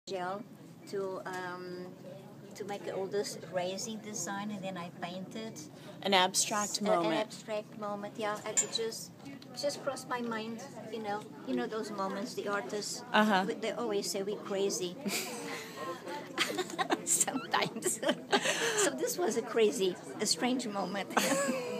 gel to make all this crazy design, and then I painted An abstract moment. An abstract moment. Yeah, I could just crossed my mind. Those moments. The artists, they always say we're crazy. Sometimes. So this was a strange moment.